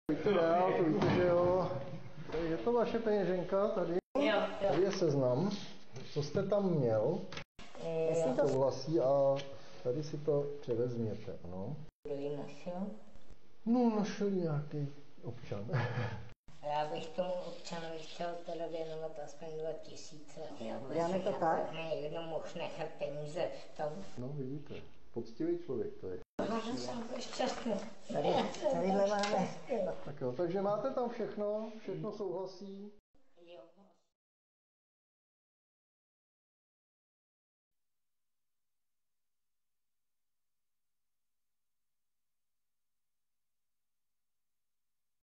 Víte dál, to víte, že jo. Je to vaše peněženka tady? Jo. Tady je seznam, co jste tam měl. Jestli to souhlasí a tady si to převezměte, ano. Kdo ji našel? No, našel nějaký občan. Já bych tomu občanovi chtěl teda věnovat aspoň 2000. Děláme to tak? Ne, jenom mohl nechat peníze v tom. No, vidíte, poctivý člověk to je. Možná jsem byl šťastný. Tadyhle máme. Tak jo, takže máte tam všechno, všechno souhlasí. Jo.